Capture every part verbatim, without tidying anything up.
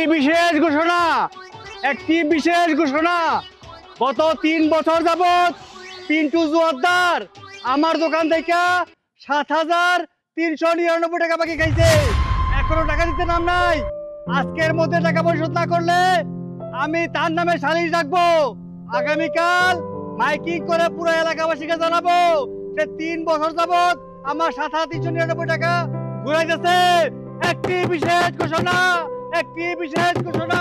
বিশেষ ঘোষণা একটি বিশেষ ঘোষণা গত তিন বছর যাবত পিন্টু জোয়ারদার আমার দোকান থেকে সাত হাজার তিনশো নিরানব্বই টাকা বাকি খাইছে। এখনো টাকা দিতে নাম নাই। আজকের মধ্যে টাকা পরিশোধ না করলে আমি তার নামে সালিশ ডাকবো। আগামীকাল মাইকিং করে পুরো এলাকাবাসীকে জানাবো সে তিন বছর যাবত আমার সাত হাজার তিনশো নিরানব্বই টাকা ঘুরাইতেছে। একটি বিশেষ ঘোষণা একটি বিশেষ ঘোষণা।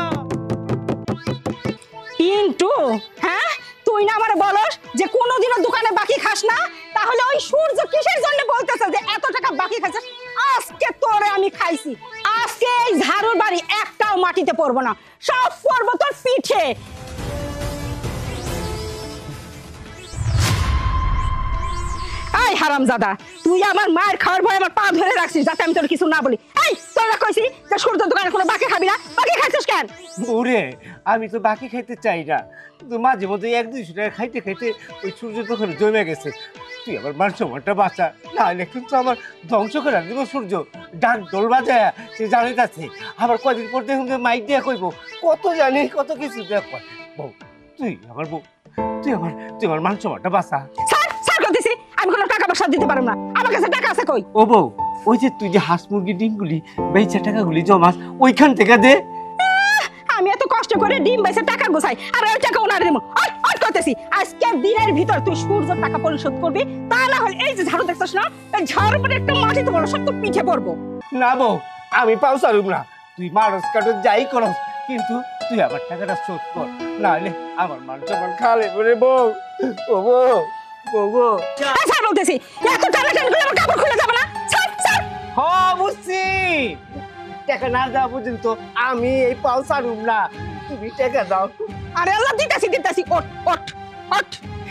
পিন্টু, হ্যাঁ তুই না আমারে বলস যে কোনোদিনও দোকানে বাকি খাস না, তাহলে ওই সূর্য কিসের জন্য বলতেছে যে এত টাকা বাকি খাইছিস? আজকে তোরে আমি খাইছি। আজকে এই ঝাড়ুর বাড়ি একটাও মাটিতে পড়বো না, সব পড়বো তোর পিঠে। এই হারামজাদা, তুই আমার মায়ের খাওয়ার ভয় আমার পা ধরে রাখছিস যাতে আমি তোর কিছু না বলি। এই তোরা কইছি যে সূর্য দোকানে কোনো বাকি খাবি না, বাকি খাইছিস কেন? ওরে আমি তো বাকি খাইতে চাই না, কিন্তু মাঝে মধ্যে এক দুইশো টাকা খাইতে খাইতে ওই সূর্য দোকানে জমে গেছে। তুই আমার মান সম্মানটা বাঁচা, না হলে কিন্তু আমার ধ্বংস করে দিব সূর্য। ডাক ডোল বাজায় সে জানে যাচ্ছে, আবার কদিন পর দেখুন মাইক দিয়ে কইব কত জানি কত কিছু দেখ। বউ তুই আমার বউ, তুই আমার তুই আমার মান সম্মানটা বাঁচা। স্যার স্যার কইতেছি আমি কোনো টাকা পয়সা দিতে পারব না, আমার কাছে টাকা আছে কই? ও বউ, ওই যে তুই যে হাঁস মুরগি ডিমগুলি বেচা টাকাগুলি জমাস ওইখান থেকে দে। আমি এত কষ্ট করে ডিম বেচে টাকা গোছাই আর ওই টাকা ওনারে দেবো। ওই ওই কইতেছি আজকের দিনের ভিতর তুই সূর্যর টাকা পরিশোধ করবি, তা না হলে এই যে ঝাড়ু দেখছস না, এই ঝাড়ুর উপরে একটা মাটি তো বড় সব তো পিঠে পড়বো। না বউ, আমি পাও সারুম না। তুই মারস কাটস যাই করস, কিন্তু তুই আমার টাকাটা শোধ কর, না হলে আমার মান সম্মান খালে বলে বউ। ও বউ, বউ বউ। এই স্যার বলতেছি এত টানা টানি করে আমার কাপড় খুলে যাবে না। স্যার স্যার হ বুঝছি, টাকা না দেওয়া পর্যন্ত আমি এই পাও সারুম না। তুমি টাকা দাও। আরে আল্লাহ দিতাছি দিতাছি, ওঠ ওঠ ওঠ।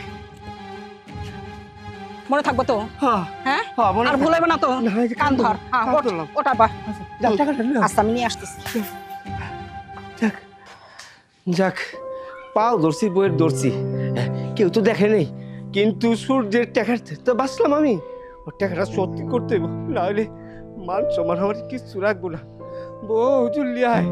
মনে থাকবো তো? হ্যাঁ হ্যাঁ হ্যাঁ, মনে আর থাকবে। ভুলাইব না তো? না, এই যে কান কান ধর। ধরলাম, হ্যাঁ কান ওঠ ধরলাম। ওঠ আবার। যাও, টাকাটা নিয়ে আস। আচ্ছা আমি নিয়ে আসতেছি। যাক যাক, পাও ধরছি বইয়ের ধরছি, হ্যাঁ, কেউ তো দেখে নেই, কিন্তু সূর্যের টাকার তো বাঁচলাম আমি। ওর টাকাটা সত্যি করতে হইব, না হলে মান সম্মান আমার কিছু রাখবো না। বউ জুলিয়ায়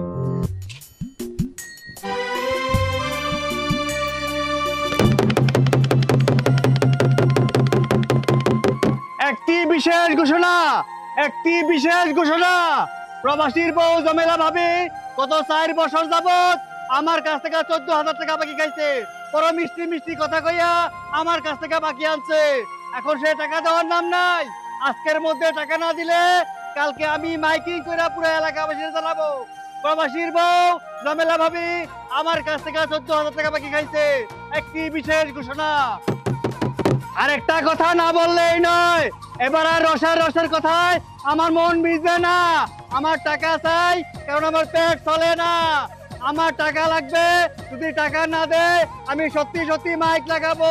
একটি বিশেষ ঘোষণা একটি বিশেষ ঘোষণা। প্রবাসীর বউ জমেলা ভাবে গত চার বছর যাবত আমার কাছ থেকে চোদ্দ হাজার টাকা বাকি খাইছে। বড় মিষ্টি মিষ্টি কথা কইয়া আমার কাছ থেকে বাকি আনছে। এখন সে টাকা দেওয়ার নাম নাই। আজকের মধ্যে টাকা না দিলে কালকে আমি মাইকিং করে পুরো এলাকাবাসী জানাবো প্রবাসীর বউ জমেলা ভাবি আমার কাছ থেকে চোদ্দ হাজার টাকা বাকি খাইছে। একটি বিশেষ ঘোষণা। আরেকটা কথা না বললেই নয়, এবার আর রসার রসের কথায় আমার মন ভিজবে না। আমার টাকা চাই, কারণ আমার পেট চলে না। আমার টাকা লাগবে, যদি টাকা না দেয় আমি সত্যি সত্যি মাইক লাগাবো।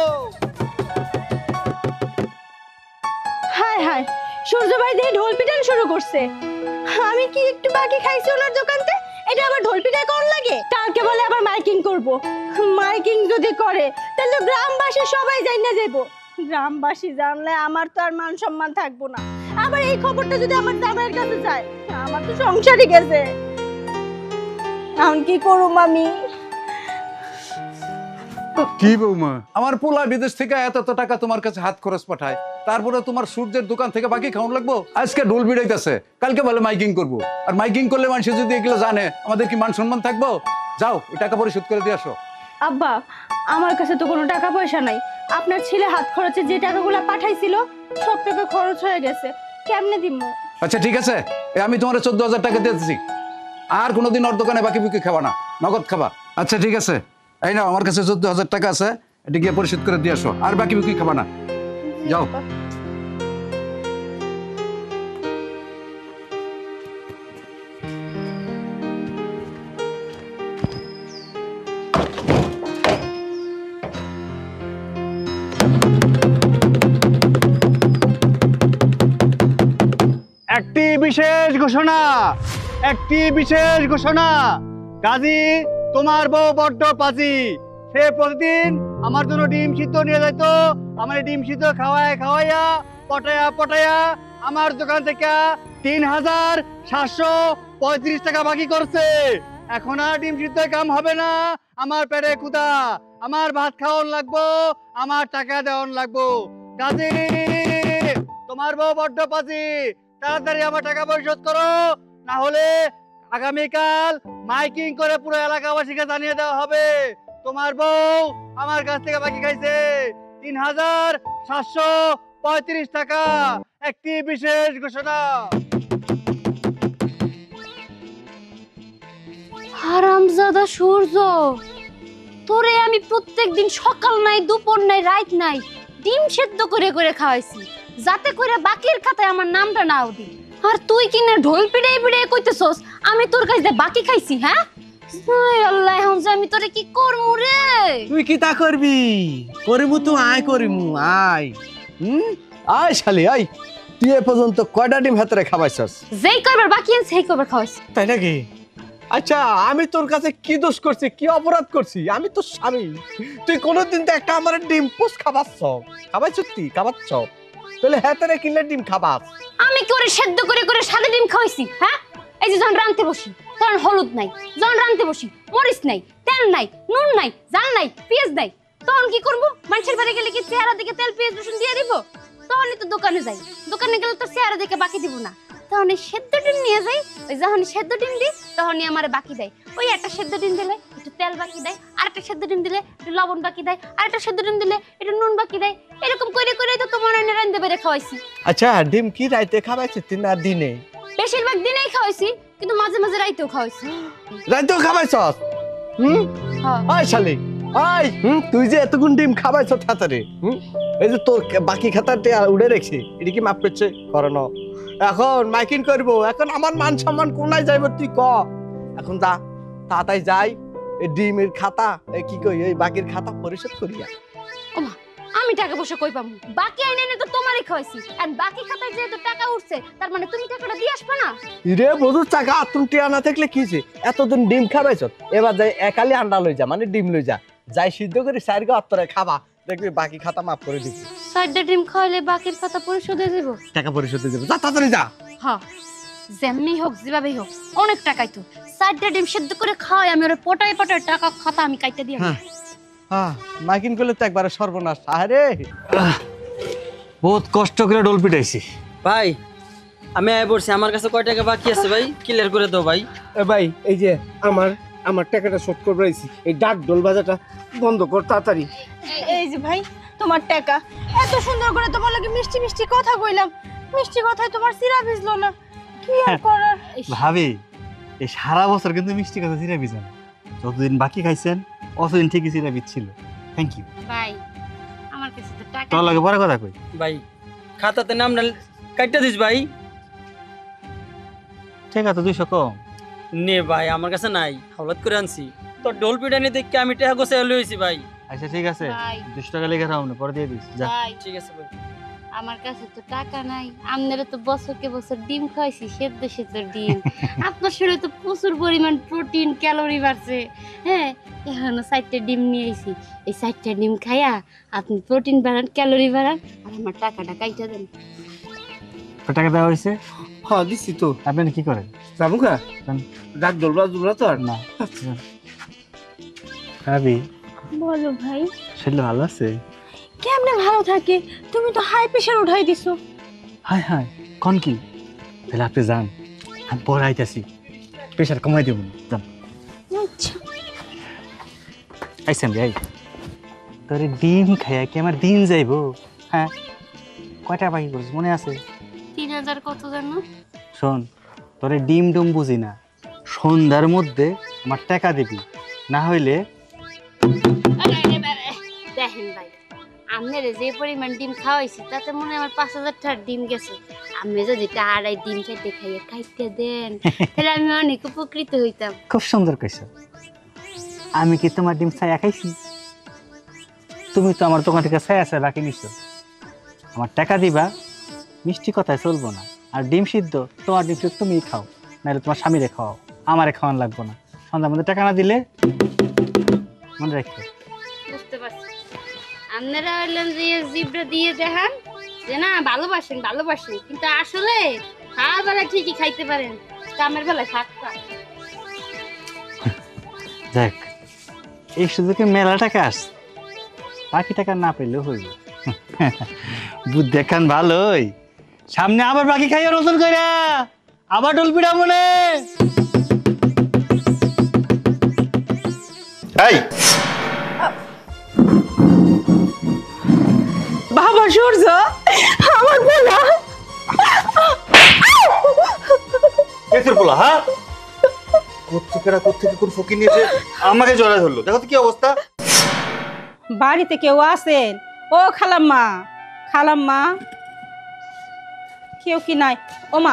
হায় হায়, সূর্য ভাই দিয়ে ঢোল পিটান শুরু করছে। আমি কি একটু বাকি খাইছি ওনার দোকানতে, এটা আবার ঢোল পিটাই কোন লাগে? কালকে বলে আবার মাইকিং করব। মাইকিং যদি করে তাহলে গ্রামবাসী সবাই জানা যাবো। গ্রামবাসী জানলে আমার তো আর মান সম্মান থাকবো না। আবার এই খবরটা যদি আমার জামাইয়ের কাছে যায়, আমার তো সংসারই গেছে। এখন কি করুম আমি? কি বৌমা, আমার পোলা বিদেশ থেকে এত এত টাকা তোমার কাছে হাত খরচ পাঠায়, তারপরে তোমার সূর্যের দোকান থেকে বাকি খাওয়ান লাগবো? আজকে ঢোল বিড়াইতেছে, কালকে বলে মাইকিং করবো। আর মাইকিং করলে মানুষ যদি এগুলো জানে, আমাদের কি মান সম্মান থাকবো? যাও ওই টাকা পরিশোধ করে দিয়ে আসো। আব্বা, আমার কাছে তো কোনো টাকা পয়সা নাই। আপনার ছেলে হাত খরচে যে টাকাগুলো পাঠাইছিল সব টাকা খরচ হয়ে গেছে, কেমনে দিব? আচ্ছা ঠিক আছে, এ আমি তোমার চোদ্দ হাজার টাকা দিয়েছি, আর কোনোদিন ওর দোকানে বাকি বুকি খাবা না, নগদ খাবা। আচ্ছা ঠিক আছে, এই নাও আমার কাছে চোদ্দ হাজার টাকা আছে, এটা গিয়ে পরিশোধ করে দিয়ে আসো, আর বাকি বুকি খাবা না, যাও। একটি বিশেষ ঘোষণা একটি বিশেষ ঘোষণা। কাজী তোমার বউ বড্ড পাজি। সে প্রতিদিন আমার জন্য ডিম সিদ্ধ নিয়ে যেত। আমার ডিম সিদ্ধ খাওয়ায় খাওয়াইয়া পটায়া পটায়া আমার দোকান থেকে তিন হাজার সাতশো পঁয়ত্রিশ টাকা বাকি করছে। এখন আর ডিম সিদ্ধ কাম হবে না। আমার পেটে ক্ষুধা, আমার ভাত খাওয়ান লাগবো, আমার টাকা দেওয়ান লাগবো। কাজী, তোমার বউ বড্ড পাজি, তাড়াতাড়ি আমার টাকা পরিশোধ করো, না হলে আগামীকাল মাইকিং করে পুরো এলাকাবাসীকে জানিয়ে দেওয়া হবে তোমার বউ আমার কাছ থেকে বাকি খাইছে তিন হাজার সাতশো পঁয়ত্রিশ টাকা। একটি বিশেষ ঘোষণা। হারামজাদা সূর্য, তোরে আমি প্রত্যেকদিন সকাল নাই দুপুর নাই রাত নাই ডিম সেদ্ধ করে করে খাওয়াইছি, যাতে করে বাকির খাতায় আমার নামটা নাও দি। আর তুই কিনে ঢোল পিড়াই পিড়াই কইতেছস আমি তোর কাছে বাকি খাইছি? হ্যাঁ হায় আল্লাহ, এখন যে আমি তোরে কি করমু রে? তুই কি তা করবি? করিমু তো আয় করিমু আয়। হুম আয় শালি আয়। তুই এ পর্যন্ত কয়টা ডিম হাতে খাওয়াইছস? যেই কয়বার বাকি আনছি সেই কয়বার খাওয়াইছি। তাই নাকি? আচ্ছা আমি তোর কাছে কি দোষ করছি, কি অপরাধ করছি? আমি তো স্বামী, তুই কোনোদিন তো একটা আমার ডিম পোস খাবাচ্ছ, খাবাইছ তুই খাবাচ্ছ, তাহলে হাতে কিনলে ডিম খাবাস। আমি কি ওরে সেদ্ধ করে করে সাদা ডিম খাওয়াইছি? হ্যাঁ, এই যে যখন রাঁধতে বসি তখন হলুদ নাই, যখন রাঁধতে বসি মরিচ নাই, তেল নাই, নুন নাই, জাল নাই, পেঁয়াজ নাই, তখন কি করবো? মানুষের বাড়ি গেলে কি চেহারা দিকে তেল পেঁয়াজ রসুন দিয়ে দিব? তখনই তো দোকানে যাই, দোকানে গেলে তো চেহারা দিকে বাকি দিব না, তখন এই সেদ্ধ ডিম নিয়ে যাই। ওই যখন সেদ্ধ ডিম দিই তখনই আমার বাকি দেয়। ওই একটা সেদ্ধ ডিম দিলে একটু তেল বাকি দেয়, আর একটা সেদ্ধ ডিম দিলে একটু লবণ বাকি দেয়, আর একটা সেদ্ধ ডিম দিলে একটু নুন বাকি দেয়। এরকম করে করে তো তোমার এনে রান্ধতে বেড়ে খাওয়াইছি। আচ্ছা ডিম কি রাইতে খাওয়াইছিস তুই না দিনে? বেশিরভাগ দিনেই খাওয়াইছি, কিন্তু মাঝে মাঝে রাইতেও খাওয়াইছি। রাইতেও খাওয়াইছস? হুম হ্যাঁ। আয় শালি আয়। হুম তুই যে এতগুণ ডিম খাওয়াইছ খাতারে, হুম এই যে তোর বাকি খাতাতে উড়ে রেখছি, এটা কি মাপ করছে? করানো এখন মাইকিং করবো, এখন আমার মান সম্মান কোনায় যাইব তুই ক? এখন যা তাড়াতাড়ি যাই, এই ডিমের খাতা এই কি কই এই বাকির খাতা পরিশোধ করিয়া। ওমা, আমি টাকা পয়সা কই পাবো? বাকি আইনে এনে তো তোমারই খাওয়াইছি, আর বাকি খাতায় যেহেতু টাকা উঠছে তার মানে তুমি টাকাটা দিয়ে আসবে না? রে বধুর টাকা তুমি টিয়া না থাকলে কিছে? এতদিন ডিম খাবাইছ, এবার যাই একালি আন্ডা লই যা, মানে ডিম লই যা, যাই সিদ্ধ করে চার গা অত্তরে খাবা, দেখবি বাকি খাতা মাফ করে দিবি। চারটা ডিম খাওয়াইলে বাকির খাতা পরিশোধ হয়ে যাবো? টাকা পরিশোধ হয়ে যাবে, যা তাড়াতাড়ি যা। হ্যাঁ, যেমনি হোক যেভাবেই হোক অনেক টাকাই তো। চারটা ডিম সেদ্ধ করে খাওয়াই আমি ওরে পটায় পটায় টাকা খাতা আমি কাইতে দিই। হ্যাঁ হ্যাঁ মাইকিং করলে তো একবারে সর্বনাশ। আরে বহুত কষ্ট করে ডোল পিটাইছি ভাই। আমি আয় বলছি আমার কাছে কয় টাকা বাকি আছে ভাই, ক্লিয়ার করে দাও ভাই। এ ভাই এই যে আমার আমার টাকাটা শোধ করে রয়েছি, এই ডাক ডোল বাজাটা বন্ধ কর তাড়াতাড়ি। এই যে ভাই তোমার টাকা, এত সুন্দর করে তোমার লাগে মিষ্টি মিষ্টি কথা কইলাম, মিষ্টি কথায় তোমার সিরা ভিজলো না, কি আর করার। ভাবি এই সারা বছর কিন্তু মিষ্টি কথা চিরা বিজান, যতদিন বাকি খাইছেন অতদিন ঠিকই চিরা বিচ্ছিল। থ্যাংক ইউ ভাই, আমার কাছে তো টাকা তোর লাগে বড় কথা কই ভাই খাতাতে নাম না কাটটা দিস ভাই। ঠিক আছে দুইশো কম নে ভাই, আমার কাছে নাই, হাওলাত করে আনছি। তোর ডোল পিটানি দেখে আমি টাকা গোছায় লইছি ভাই। আচ্ছা ঠিক আছে, ভাই। দুশো টাকা লেগে রাখো না, পরে দিয়ে দিস যা। ভাই, ঠিক আছে ভাই। আমার কাছে তো টাকা নাই, আপনারা তো বছরকে বছর ডিম খাইছি, সেদ্ধ সেদ্ধ ডিম। আপনার শরীরে তো প্রচুর পরিমাণ প্রোটিন ক্যালোরি বাড়ছে। হ্যাঁ, এখনো চারটে ডিম নিয়ে আইছি, এই চারটে ডিম খাইয়া আপনি প্রোটিন বাড়ান, ক্যালোরি বাড়ান, আর আমার টাকাটা কাইটা দেন। কত টাকা দেওয়া হয়েছে? হ্যাঁ দিচ্ছি তো। আপনি কি করেন? জামুকা জান। ডাক ডোল বাজুলা তো আর না ভাবি বলো ভাই, শরীর ভালো আছে? কেমনে ভালো থাকে? তুমি তো হাই প্রেশার উঠাই দিছো। হাই হাই কোন কি? তাহলে আপনি যান, আমি পরে আইতাছি, প্রেশার কমাই দেবো যান। আচ্ছা আইসেন রে, তোর ডিম খাইয়া কি আমার দিন যাইবো? হ্যাঁ, কয়টা বাকি করছিস মনে আছে? তিন হাজার কত জানো? শোন, তোরে ডিম ডুম বুঝি না, সন্ধ্যার মধ্যে আমার টাকা দিবি, না হইলে দেখেন ভাই, আপনার যে পরিমাণ ডিম খাওয়াইছি তাতে মনে হয় আমার পাঁচ হাজার টাকার ডিম গেছে। আপনি যদি আড়াই ডিম চাইতে খাইয়ে খাইতে দেন তাহলে আমি অনেক উপকৃত হইতাম। খুব সুন্দর কইছ। আমি কি তোমার ডিম ছায়া খাইছি? তুমি তো আমার দোকান থেকে ছায়া ছায়া বাকি নিছো। আমার টাকা দিবা, মিষ্টি কথায় চলবো না। আর ডিম সিদ্ধ, তোমার ডিম সিদ্ধ তুমি খাও, নাহলে তোমার স্বামীরে খাওয়াও, আমারে খাওয়ান লাগবো না। সন্ধ্যার মধ্যে টাকা না দিলে মনে রাখো। বুঝতে পারছি, আপনারা হইলেন যে জিব্রা দিয়ে দেখান যে না ভালোবাসেন ভালোবাসেন, কিন্তু আসলে খাওয়ার বেলায় ঠিকই খাইতে পারেন, কামের বেলায় থাকতা। দেখ এই সুযোগে মেলা টাকা আসছে, বাকি টাকা না পেলেও হইব। বুদ্ধি দেখান ভালোই, সামনে আবার বাকি খাইয়া নতুন কইরা আবার ডলপিটা মনে। এই বাবা সূর্য, আমার পোলা কেসের পোলা, হ্যাঁ কোত্থেকেরা কোত্থেকে কোন ফকির নিয়েছে আমাকে জড়ায় ধরলো, দেখো তো কি অবস্থা। বাড়িতে কেউ আছেন? ও খালাম্মা, খালাম্মা কেউ কি নাই? ও মা,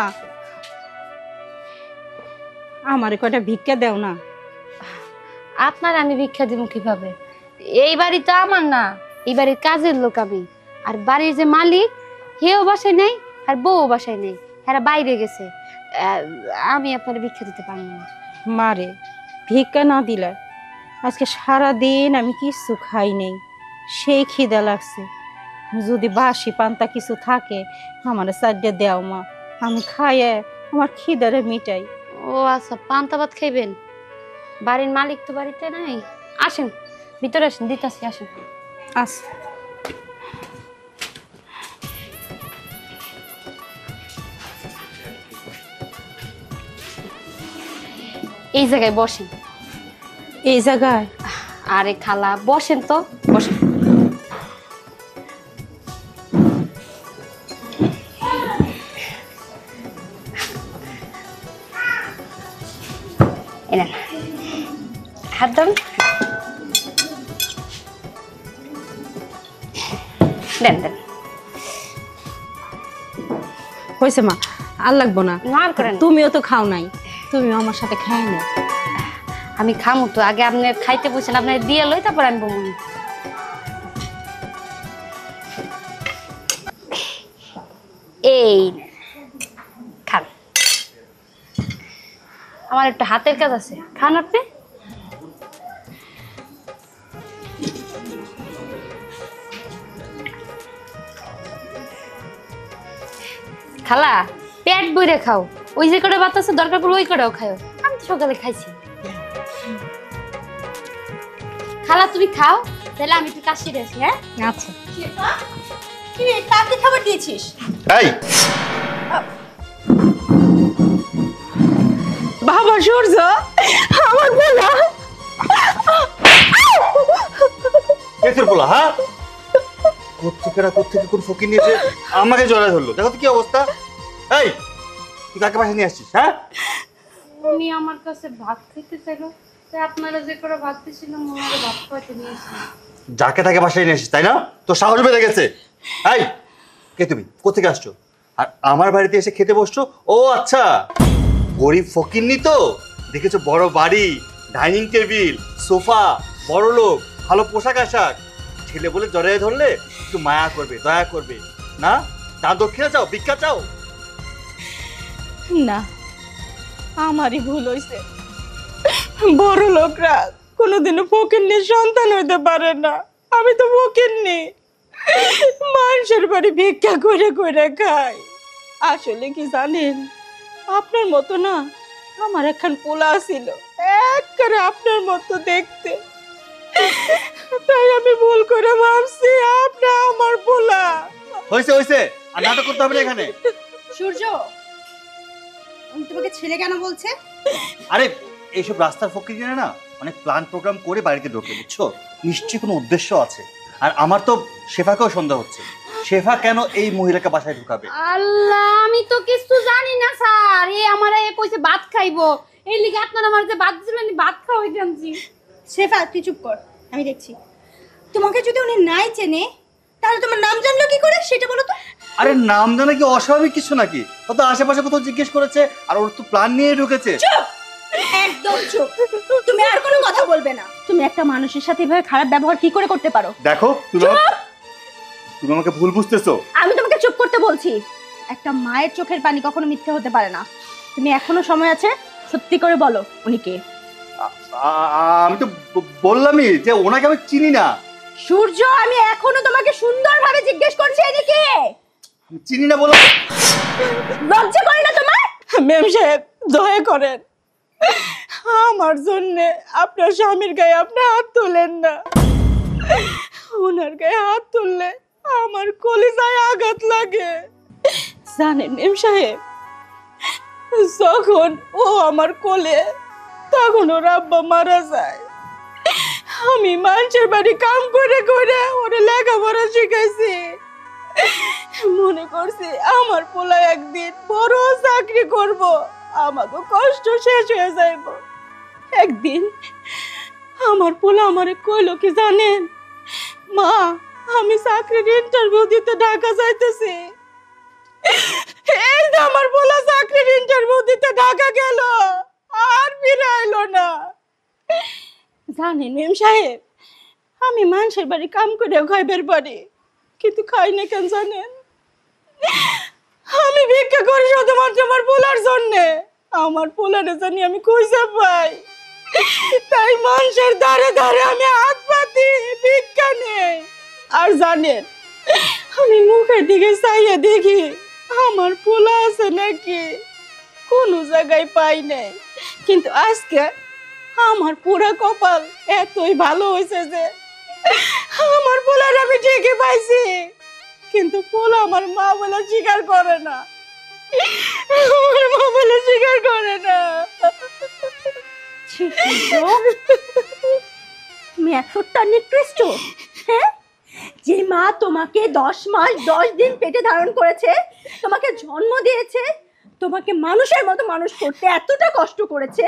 আমারে কয়টা ভিক্ষা দেও না। আপনার আমি ভিক্ষা দিব কিভাবে? এই বাড়ি তো আমার না, এই বাড়ির কাজের লোক আমি। আর বাড়ির যে মালিক, হেও বাসায় নেই আর বউ বাসায় নেই, এরা বাইরে গেছে। আহ, আমি আপনার ভিক্ষা দিতে পারবো না। মারে ভিক্ষা না দিলে আজকে সারা দিন আমি কিছু খাই নেই, সেই খিদা লাগছে। যদি বাসি পান্তা কিছু থাকে আমার সাইডে দেও মা, আমি খাইয়ে আমার খিদারে মিটাই। ও আচ্ছা, পান্তা ভাত খাইবেন? বাড়ির মালিক তো বাড়িতে নাই। আসেন ভিতরে আসেন, দিতাছি, আসেন। আচ্ছা এই জায়গায় বসেন। এই জায়গায়? আরে খালা বসেন তো, বসেন। এনেন, হাত দেন, দেন দেন। হয়েছে মা, আর লাগবো না। না আর করেন। তুমিও তো খাও নাই, তুমিও আমার সাথে খাই না। আমি খামু তো, আগে আপনি খাইতে বসেন, আপনার দিয়ে লই তারপর আনবো মনে। এই খান, আমার একটা হাতের কাজ আছে, খান আপনি। খালা পেট বইরে খাও, ওই যে করে ভাত আছে দরকার পড়লে ওই করেও খাও, আমি তো সকালে খাইছি। খালা তুমি খাও, তাহলে আমি একটু কাশি রেছি। হ্যাঁ আচ্ছা। কি রে, কাকে খাবার দিয়েছিস? এই বাবা সূর্য, আমার পোলা। কেসের পোলা, হ্যাঁ কোত্থেকেরা কোত্থেকে কোন ফকির নিয়েছে আমাকে জড়ায় ধরলো, দেখো তো কি অবস্থা। এই তুই কাকে বাসায় নিয়ে আসছিস? হ্যাঁ উনি আমার কাছে ভাত খেতে চাইলো, তাই আপনারা যে করে ভাত দিয়েছিলাম ওনারা ভাত খাইতে নিয়েছি। যাকে তাকে বাসায় নিয়ে আসছিস তাই না? তোর সাহস বেড়ে গেছে। এই কে তুমি, কোথেকে আসছো আর আমার বাড়িতে এসে খেতে বসছো? ও আচ্ছা, গরিব ফকিরনি তো, দেখেছো বড় বাড়ি, ডাইনিং টেবিল, সোফা, বড় লোক, ভালো পোশাক আশাক, ছেলে বলে জড়ায় ধরলে একটু মায়া করবে, দয়া করবে না? দান দক্ষিণা চাও, ভিক্ষা চাও? না, আমারই ভুল হয়েছে। বড় লোকরা কোনোদিনও ফকিন্নির সন্তান হইতে পারে না। আমি তো ফকিন্নি, মানুষের বাড়ি ভিক্ষা করে করে খাই। আসলে কি জানেন, আপনার মতো না আমার একখান পোলা ছিল, একবারে আপনার মতো দেখতে। তাই আমি ভুল করে ভাবছি আপনি আমার পোলা। হয়েছে হয়েছে, আর নাটক করতে হবে না এখানে। সূর্য, উনি তোমাকে ছেলে কেন বলছে? আরে এইসব রাস্তার ফকির জানে না, অনেক প্ল্যান প্রোগ্রাম করে বাড়িতে ঢোকে, বুঝছো? নিশ্চয়ই কোনো উদ্দেশ্য আছে। আর আমার তো শেফাকেও সন্দেহ হচ্ছে, শেফা কেন এই মহিলাকে বাসায় ঢুকাবে? আল্লাহ, আমি তো কিছু জানি না স্যার। এই আমার এ কইছে ভাত খাইবো, এই লিগে আপনারা আমার যে ভাত দিছিলেন আমি ভাত খাওয়াই জানছি। শেফা, তুই চুপ কর, আমি দেখছি। তোমাকে যদি উনি নাই চেনে তাহলে তোমার নাম জানলো কি করে সেটা বলো তো। আরে নাম জানা কি অস্বাভাবিক কিছু নাকি? ও তো আশেপাশে কোথাও জিজ্ঞেস করেছে আর ওর তো প্ল্যান নিয়ে ঢুকেছে। চুপ, একদম চুপ। তুমি আর কোনো কথা বলবে না। তুমি একটা মানুষের সাথে এভাবে খারাপ ব্যবহার কি করে করতে পারো? দেখো তুমি তুমি আমাকে ভুল বুঝতেছো। আমি তোমাকে চুপ করতে বলছি। একটা মায়ের চোখের পানি কখনো মিথ্যে হতে পারে না। তুমি এখনো সময় আছে, সত্যি করে বলো উনি কে? আ- আ- আমি তো ব- বললামই যে ওনাকে আমি চিনি না। সূর্য, আমি এখনো তোমাকে সুন্দরভাবে জিজ্ঞেস করছি ইনি কে? আমি চিনি না বললাম। লজ্জা করে না তোমার? মেম সাহেব, দয়া করেন, আমার জন্য আপনার স্বামীর গায়ে আপনি হাত তোলেন না। ওনার গায়ে হাত তুললে আমার কলিজায় আঘাত লাগে। জানেন মেম সাহেব, যখন ও আমার কোলে তখন ওর আব্বা মারা যায়। আমি মানুষের বাড়ি কাম করে করে ওরে লেখাপড়া শিখাইছি। মনে করছি আমার পোলা একদিন বড় চাকরি করব, আমাকে কষ্ট শেষ হয়ে যাইব। একদিন আমার পোলা আমারে কইলো কি জানেন, মা আমি চাকরির ইন্টারভিউ দিতে ঢাকা যাইতেছি। এই যে আমার পোলা চাকরির ইন্টারভিউ দিতে ঢাকা গেল, আর ফিরে আইলো না। জানেন মেম সাহেব, আমি মানুষের বাড়ি কাম করে খাইবার পারি, কিন্তু খাই না কেন জানেন? আমি ভিক্ষা করি শুধুমাত্র আমার পোলার জন্যে। আমার পোলারে জানি আমি খুঁজে পাই, তাই মানুষের ধারে ধারে আমি হাত পাতি ভিক্ষা নেই। আর জানেন, আমি মুখের দিকে চাইয়ে দেখি আমার পোলা আছে নাকি, কোনো জায়গায় পাই নাই। কিন্তু আজকে আমার পুরা কপাল এতই ভালো হয়েছে যে আমার পোলার আমি ঠিকই পাইছি, কিন্তু পোলা আমার মা বলে স্বীকার করে না। আমার মা বলে স্বীকার করে না। তুমি এতটা নিকৃষ্ট, হ্যাঁ? যে মা তোমাকে দশ মাস দশ দিন পেটে ধারণ করেছে, তোমাকে জন্ম দিয়েছে, তোমাকে মানুষের মতো মানুষ করতে এতটা কষ্ট করেছে,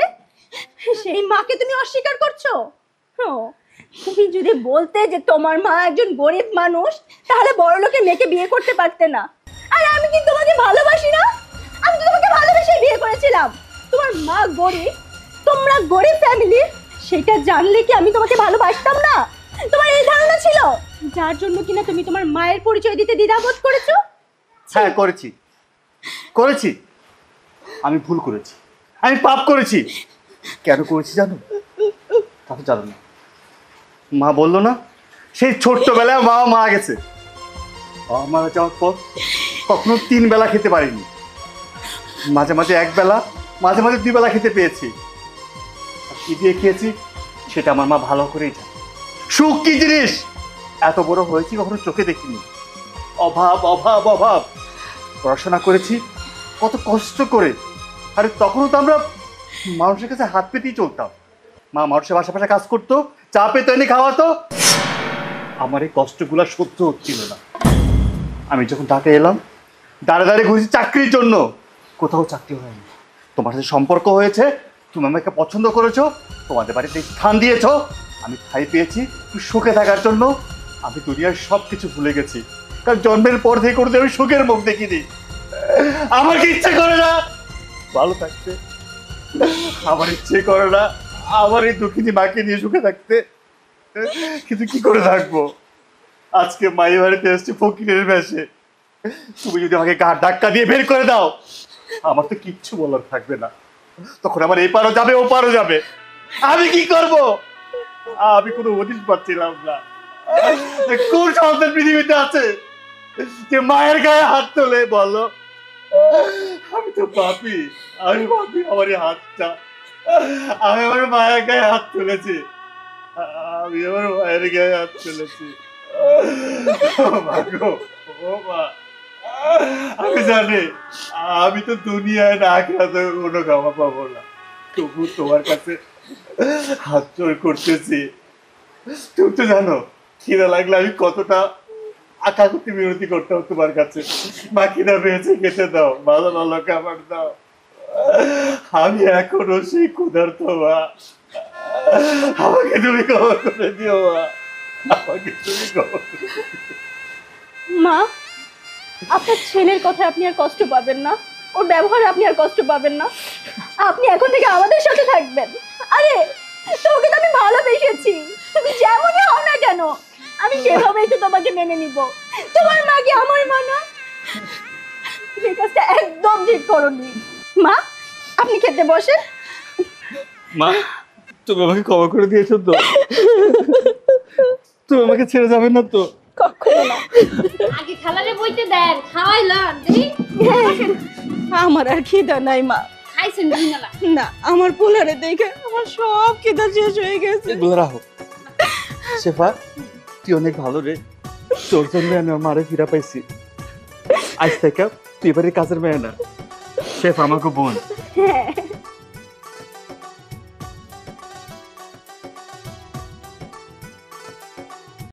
সেই মাকে তুমি অস্বীকার করছো? ও, তুমি যদি বলতে যে তোমার মা একজন গরিব মানুষ, তাহলে বড় লোকের মেয়েকে বিয়ে করতে পারতে না। আর আমি কি তোমাকে ভালোবাসি না? আমি তো তোমাকে ভালোবেসে বিয়ে করেছিলাম। তোমার মা গরিব, তোমরা গরিব ফ্যামিলির, সেটা জানলে কি আমি তোমাকে ভালোবাসতাম না? তোমার এই ধারণা ছিল, যার জন্য কিনা তুমি তোমার মায়ের পরিচয় দিতে দ্বিধাবোধ করেছো। হ্যাঁ করেছি করেছি আমি ভুল করেছি, আমি পাপ করেছি। কেন করেছি জানো? তা তো জানো না। মা বললো না, সেই ছোট্টবেলায় মা মারা গেছে। বাবা মারা যাওয়ার পর কখনো তিন বেলা খেতে পারিনি, মাঝে মাঝে এক বেলা, মাঝে মাঝে দুই বেলা খেতে পেয়েছি। আর কি দিয়ে খেয়েছি সেটা আমার মা ভালো করেই জানে। সুখ কি জিনিস এত বড় হয়েছি কখনো চোখে দেখিনি। অভাব অভাব অভাব। পড়াশোনা করেছি কত কষ্ট করে, আরে তখনও তো আমরা মানুষের কাছে হাত পেতেই চলতাম। মা মানুষের বাসা বাসা কাজ করতো, চা পেতো এনে খাওয়াতো। আমার এই কষ্টগুলো সহ্য হচ্ছিল না। আমি যখন ঢাকা এলাম, দাঁড়ে দাঁড়িয়ে ঘুরেছি চাকরির জন্য, কোথাও চাকরি হয়নি। তোমার সাথে সম্পর্ক হয়েছে, তুমি আমাকে পছন্দ করেছো, তোমাদের বাড়িতে স্থান দিয়েছো, আমি ঠাঁই পেয়েছি সুখে থাকার জন্য। আমি দুনিয়ার সব কিছু ভুলে গেছি, কারণ জন্মের পর থেকে করতে আমি সুখের মুখ দেখিনি। আমার কি ইচ্ছে করে না ভালো থাকতে, আমার ইচ্ছে করে না আমার এই দুঃখিনী মাকে নিয়ে সুখে থাকতে, কিন্তু কি করে থাকবো? আজকে মাই বাড়িতে এসছে ফকিরের বেশে। তুমি যদি আমাকে গা ধাক্কা দিয়ে বের করে দাও, আমার তো কিচ্ছু বলার থাকবে না। তখন আমার এই পারও যাবে, ও পারও যাবে। আমি কি করব? আমি কোনো হদিশ পাচ্ছিলাম না। কোন সন্তান পৃথিবীতে আছে যে মায়ের গায়ে হাত তোলে? বলো। আমি তো পাপি, আমি পাপি। আমার এই হাতটা, আমি আমার মায়ের গায়ে হাত তুলেছি, আমি আমার মায়ের গায়ে হাত তুলেছি। আমি জানি আমি তো দুনিয়ায় না আখিরাতে কোনো ক্ষমা পাবো না, তবু তোমার কাছে হাত জোড় করতেছি। তুমি তো জানো খিদা লাগলে আমি কতটা আকাকুতি বিরতি করতাম তোমার কাছে। মা খিদা পেয়েছে, খেতে দাও, ভালো ভালো খাবার দাও। আমি এখনো সেই ক্ষুধার্ত মা, আমাকে তুমি ক্ষমা করে দিও মা, আমাকে তুমি ক্ষমা করে দিও। মা, আপনার ছেলের কথায় আপনি আর কষ্ট পাবেন না, ওর ব্যবহারে আপনি আর কষ্ট পাবেন না। আপনি এখন থেকে আমাদের সাথে থাকবেন। আরে তোকে তো আমি ভালোবেসেছি, তুমি যেমনই হও না কেন আমি সেভাবেই তো তোমাকে মেনে নিব। তোমার মা কি আমার মা না? তুমি এই কাজটা একদম ঠিক করোনি। মা, আপনি খেতে বসেন। মা, তুমি আমাকে ক্ষমা করে দিয়েছো তো? তুমি আমাকে ছেড়ে যাবে না তো? কখনো না। আগে খালারে বইতে দেন, খাওয়াইলাম দেখি। আমার আর খিদা নাই মা। খাইছেন দুইনালা না আমার পোলারে দেখে আমার সব খিদা শেষ হয়ে গেছে। এগুলো রাখো। শেফা তুই অনেক ভালো রে, তোর জন্য আমি আমার মারে ফিরা পাইছি। আজ থেকে তুই এবারে কাজের মেয়ে না, শেফ আমাকে বোন। হ্যাঁ